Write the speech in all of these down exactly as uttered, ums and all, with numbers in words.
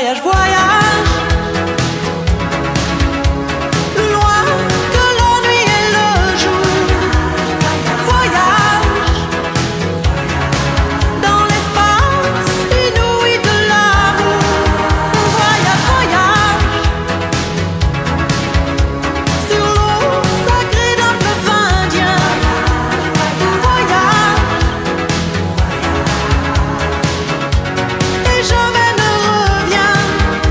voyage, voyage. Plus loin que la nuit et le jour. Voyage dans l'espace inouï de l'amour. Voyage, voyage sur l'eau sacrée d'un fleuve indien. Voyage et jamais ne reviens.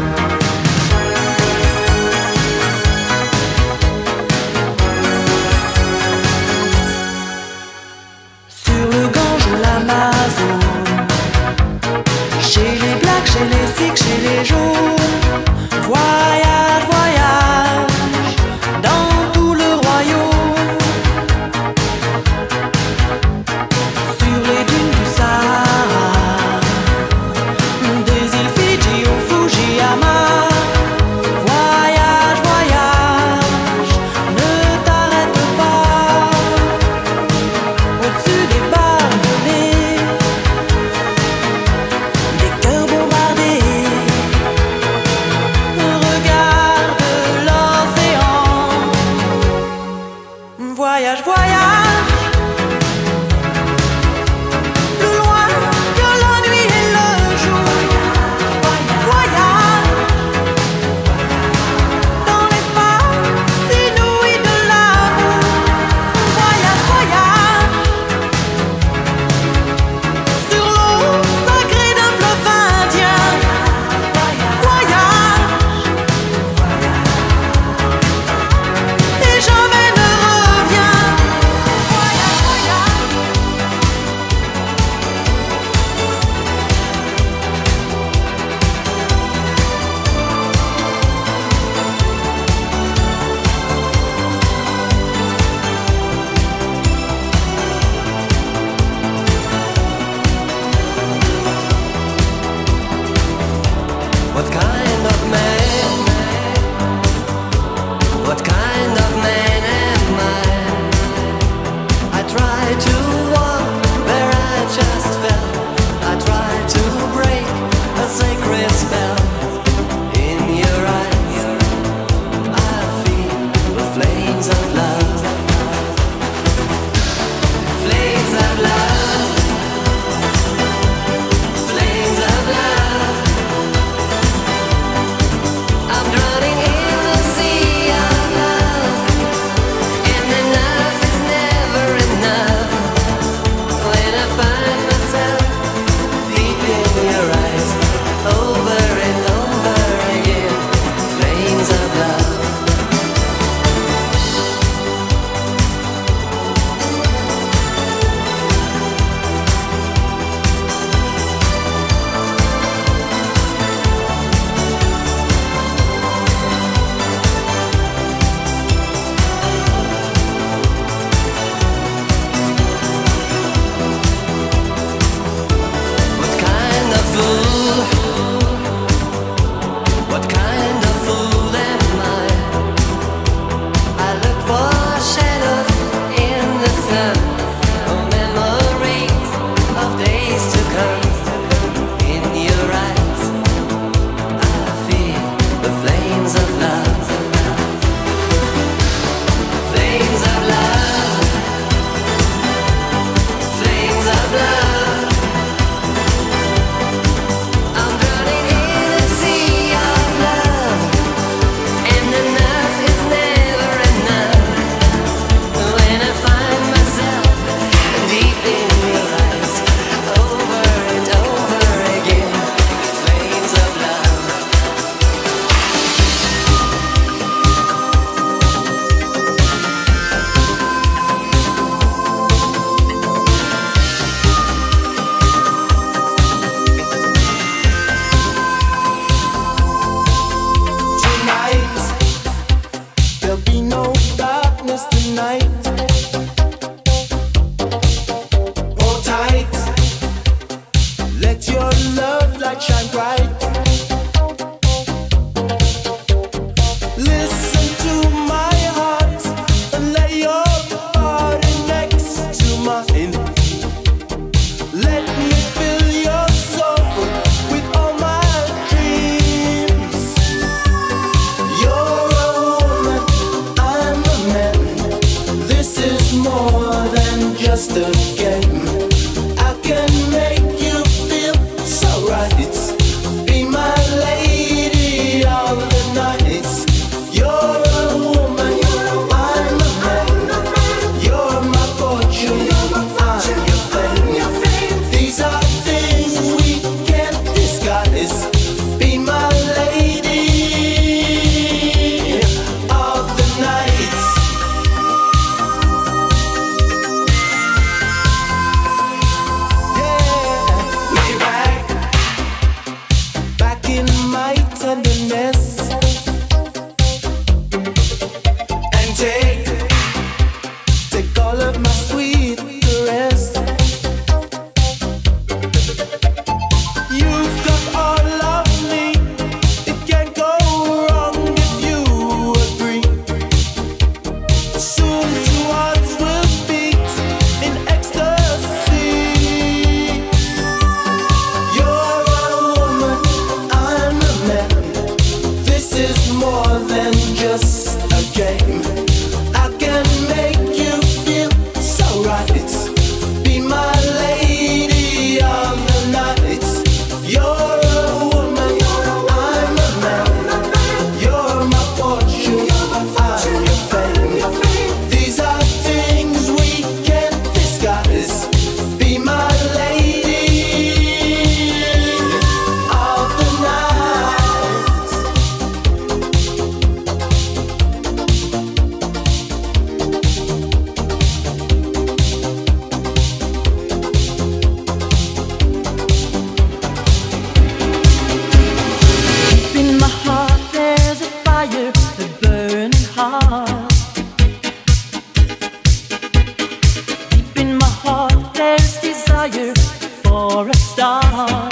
desire for a star.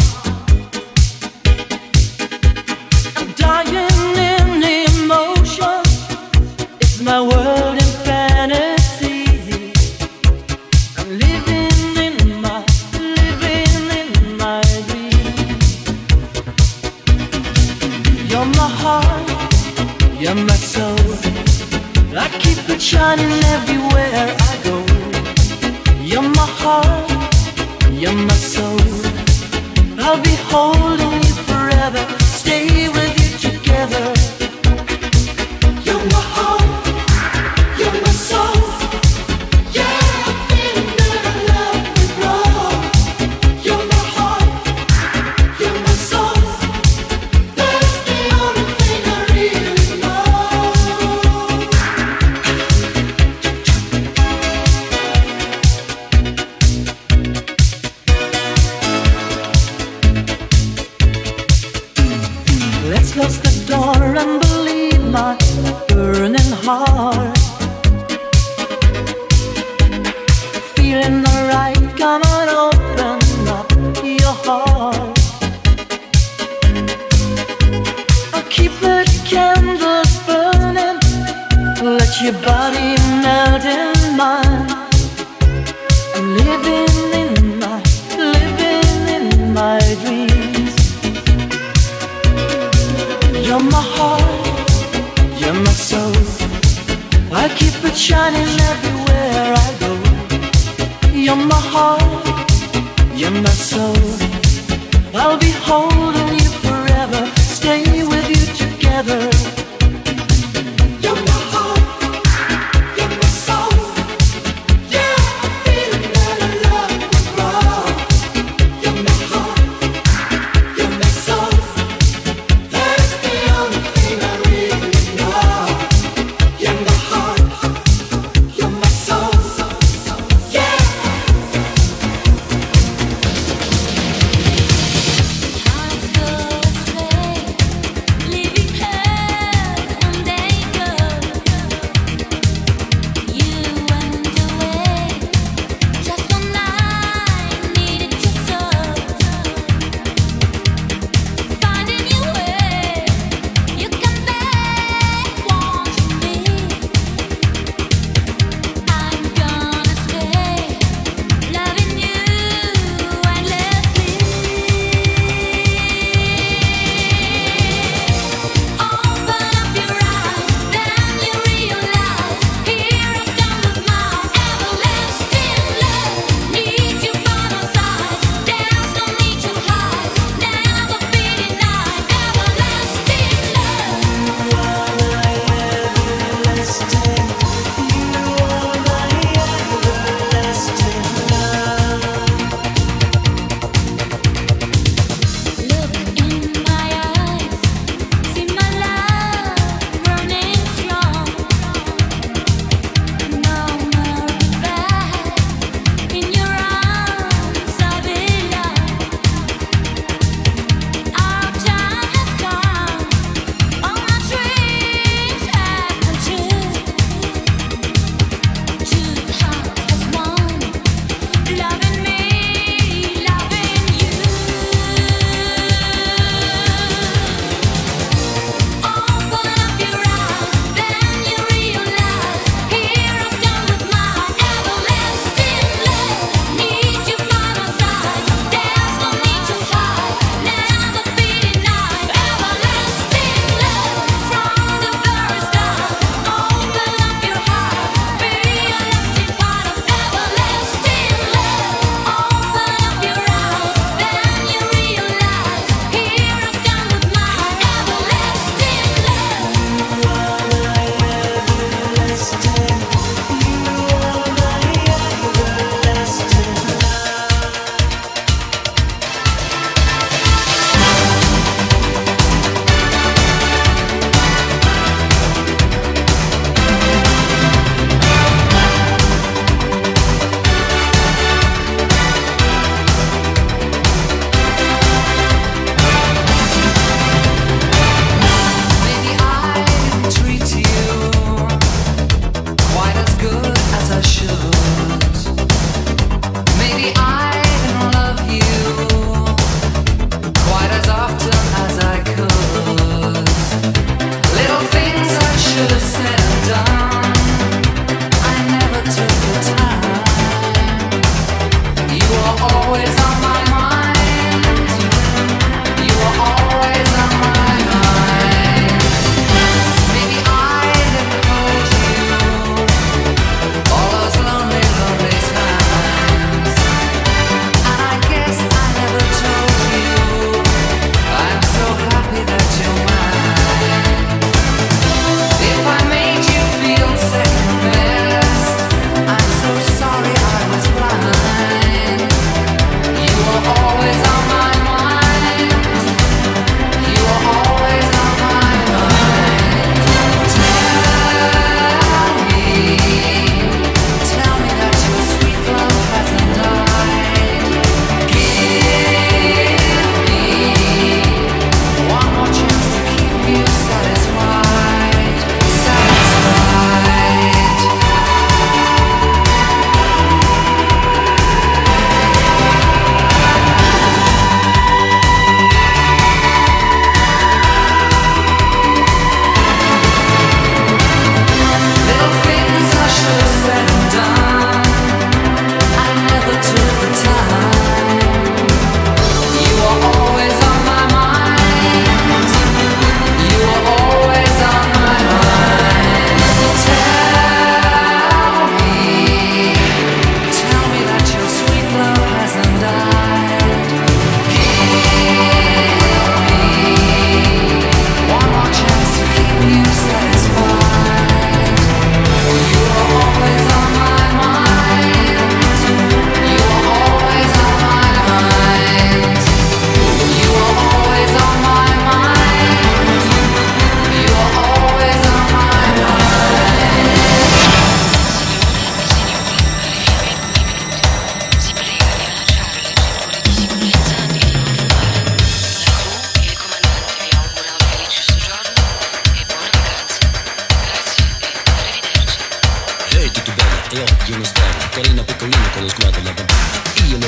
I'm dying in emotion. It's my world in fantasy. I'm living in my, living in my dream. You're my heart, you're my soul. I keep it shining everywhere I go. You're my heart, you're my soul. I'll be holding you forever, stay with you together. You're my heart, you're my soul. Yeah, I'm feeling that our love will grow. You're my heart, you're my soul. That's the only thing I really know. Let's close the door and believe my burning heart. Feeling alright, come on, open up your heart. I'll keep the candles burning, let your body melt in mine. I'm living in my, living in my dreams. You're my heart, you're my soul. I keep it shining everywhere I go. You're my heart, you're my soul. I'll be holding you forever, stay with you together. You're my heart, you're my soul. Yeah, I'm feeling that our love will grow. You're my heart, you're my soul. That's the only thing I really know. You're my heart, you're my soul. Yeah. Hearts go astray, leaving her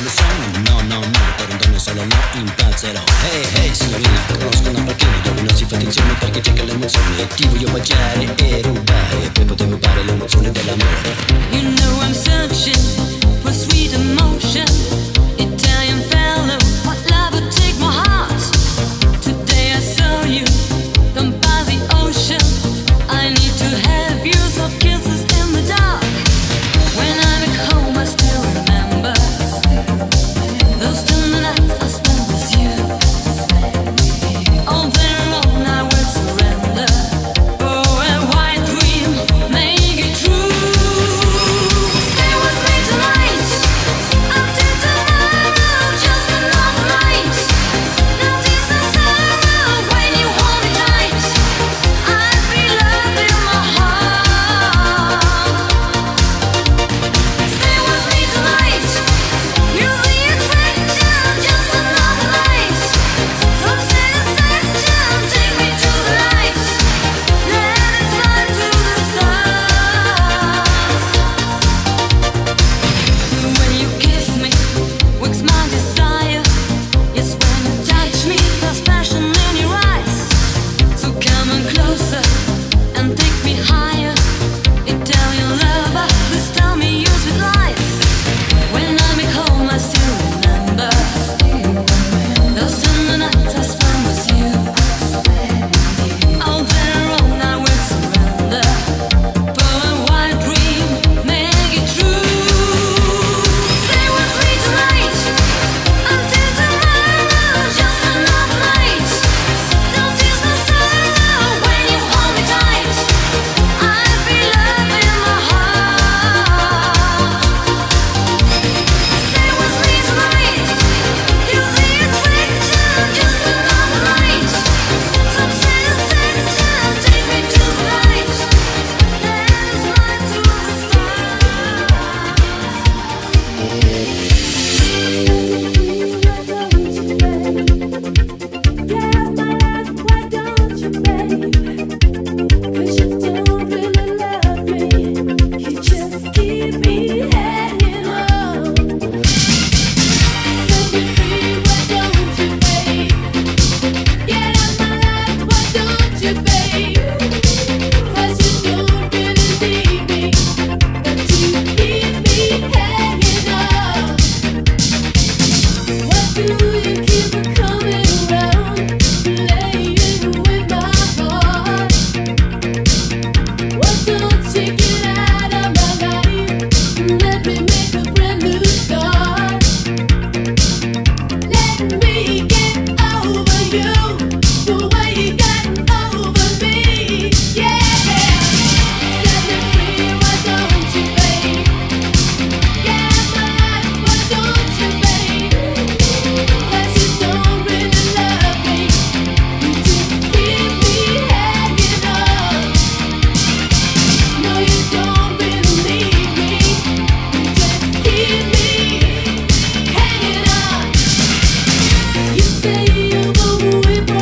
come sono? No, no, no, per un donne solo no, impazzerò. Hey, hey, signorina, conosco una parchina dove non si fa attenzione perché c'è che l'emozione. Ti voglio baciare e rubare, poi potevo rubare l'emozione dell'amore. You know I'm searching for sweet emotion. Italian fellow, what love would take my heart. Today I saw you, down by the ocean. I need to have you, soft kisses in the dark. When I'm at home I still remember those tender nights I spent with you. All day long I will surrender. Oh, a white dream, make it true. Stay with me tonight, until tomorrow, just another night. Notice the sorrow when you hold me tight. I feel love in my heart. Stay with me tonight, you're the attraction, just another night. Some satisfaction, take me to the light. Let it fly to the stars. When you kiss me, wakes my desire. Yes, when you touch me, there's passion in your eyes. So come on closer and take me higher. Italian lover, please tell me your sweet life. When I'm at home I still remember those tender nights I spent with you. All day long I will surrender. For a wild dream, make it true. Stay with me tonight, until tomorrow, just another night. Notice the sorrow when you hold me tight. I feel love in my heart. Stay with me tonight, you're the attraction, just another night. Some satisfaction, take me to the light. Let us fly to the Say you're the way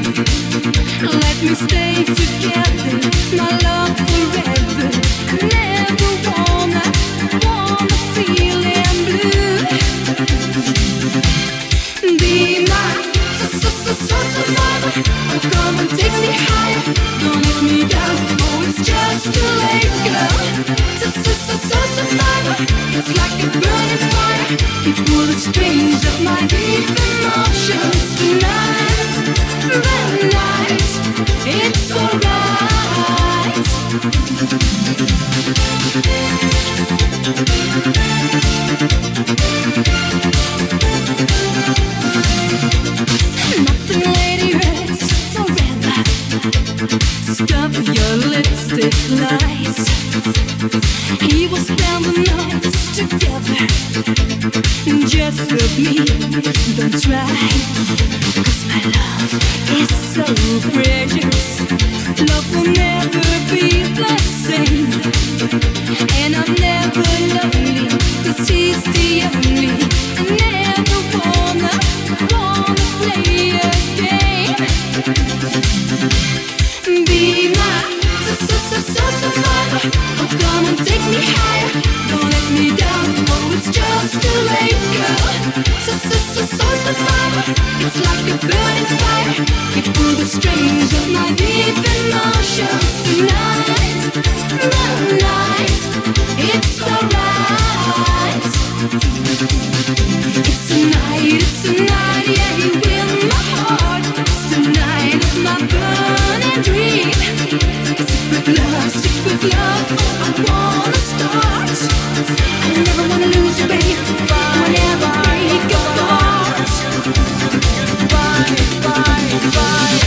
Let me stay together, my love forever. Never wanna, wanna feel I'm blue. Be my so so so so survivor. Come and take me higher. Don't let me down. Oh, it's just too late, girl. So so so so survivor. It's like a burning fire. You pull the strings of my deep emotions tonight. The night, it's alright. Nothing, lady, hurts forever. Stop your lipstick lies. He will spend the nights together. Just with me, don't try. Cause my love is so precious. Love will never be the same. And I'm never lonely, cause he's the only. I never wanna, wanna play a game. Be my so so so so survivor. Oh, come and take me higher. Don't let me down. Oh, it's just too late, girl. So so so so survivor. It's like a burning fire. You pull the strings of my deep emotions tonight. The night, it's alright. It's a night, it's a night, yeah, you win my heart. It's the night of my burning dream. Secret love, secret love, oh, I wanna start. I never wanna lose you, babe. Whenever break apart. Bye, bye, bye.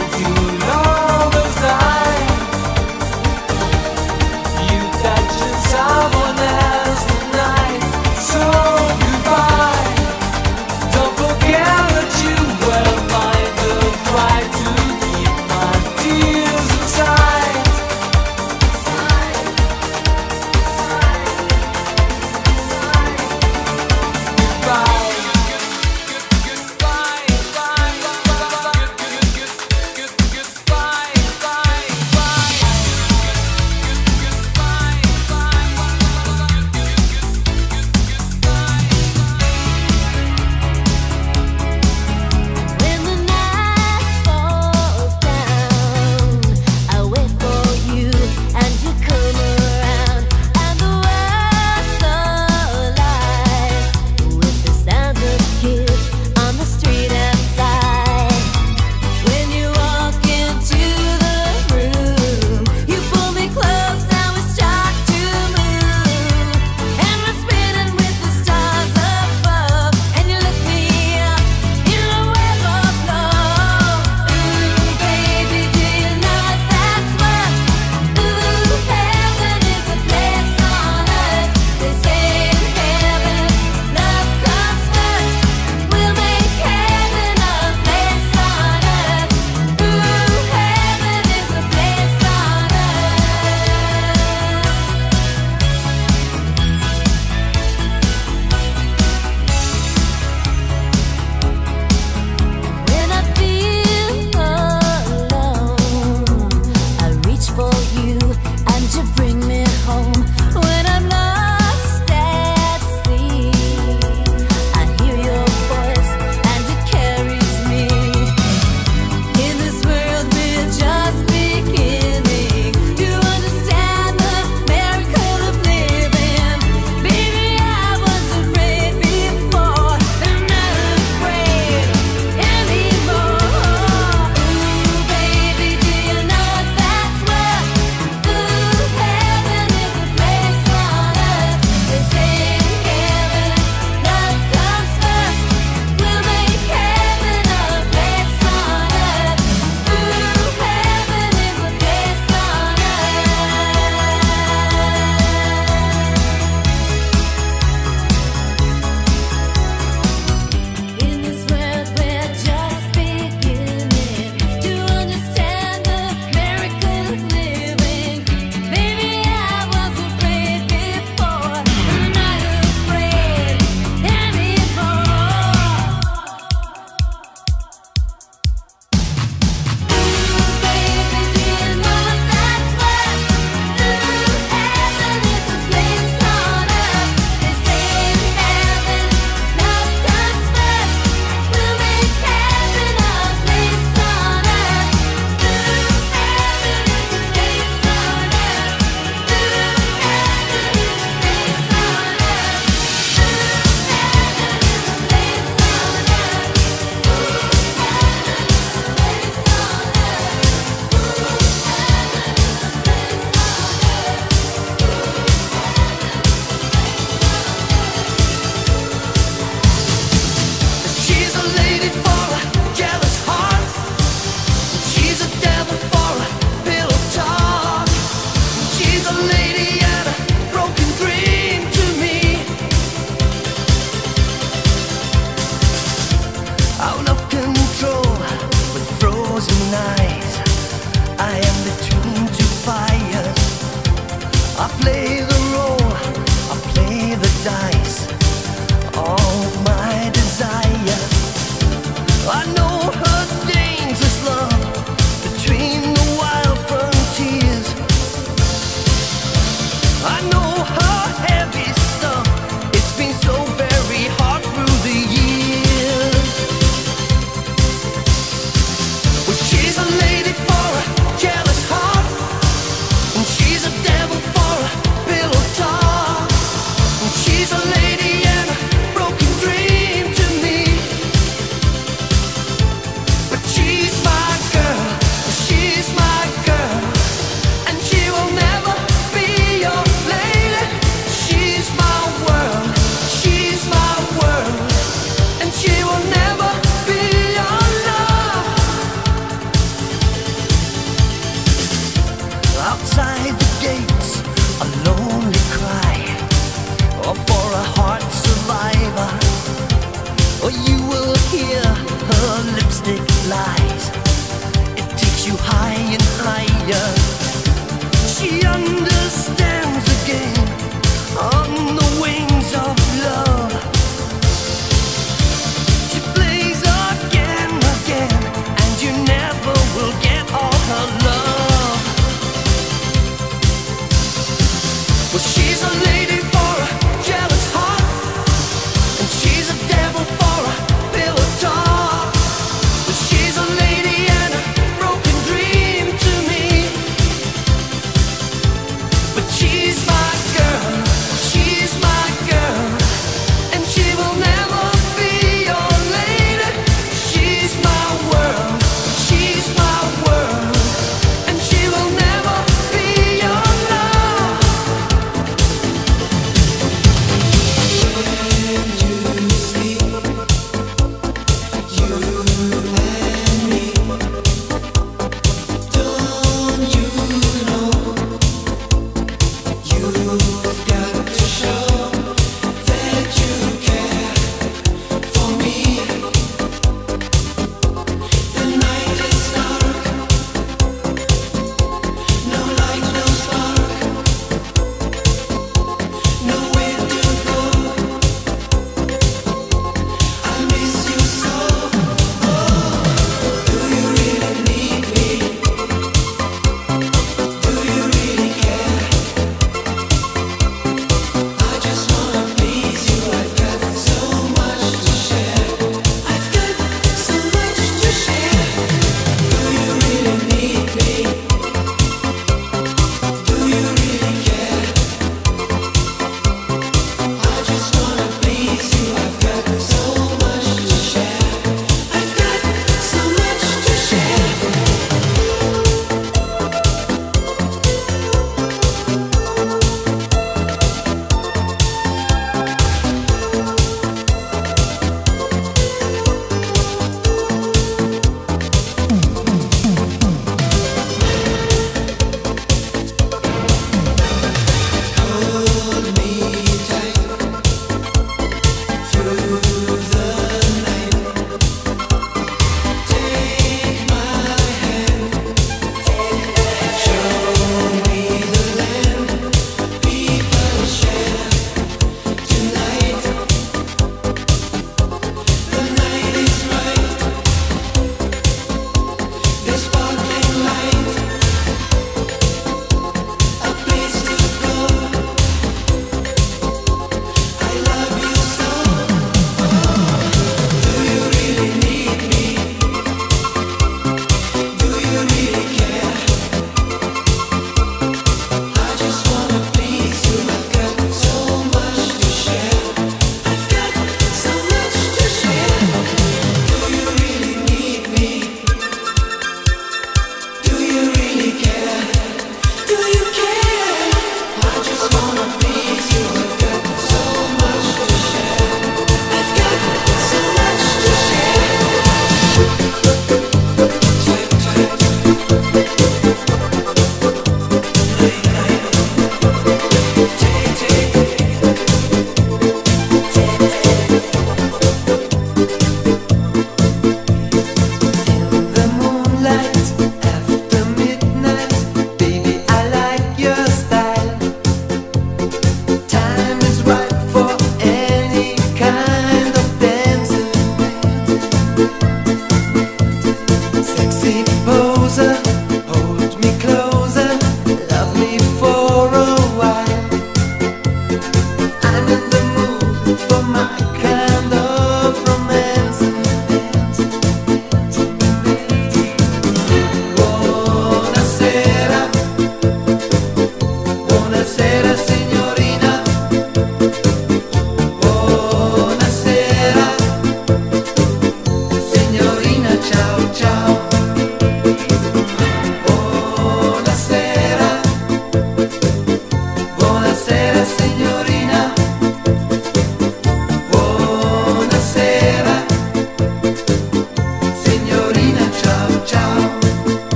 Touching lion. She understands the game on the wings of love. She plays again, again, and you never will get all her love. Well, she's a lady for a jealous heart, and she's a devil for a bill of tar. But she's a lady and a broken dream to me.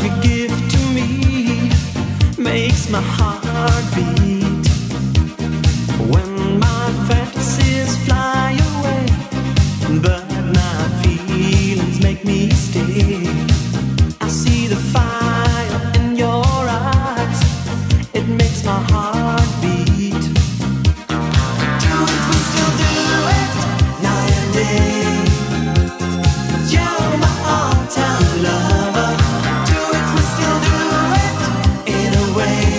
you give to me makes my heart beat. When my fantasies fly away, but my feelings make me stay. I see the fire in your eyes, it makes my heart beat. Do it, we still do it, night and day. You're my all-time lover. Do it, we still do it, in a way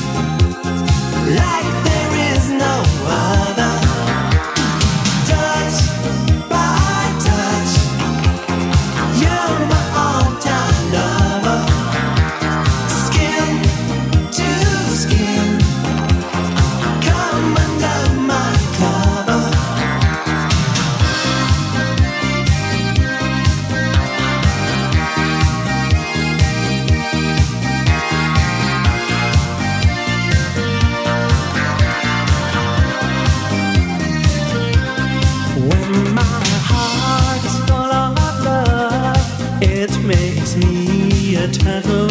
like there is no other. Touch by touch, you're my all-time lover. Skin to skin, come under my cover. When my heart is full of love, it makes me a turtle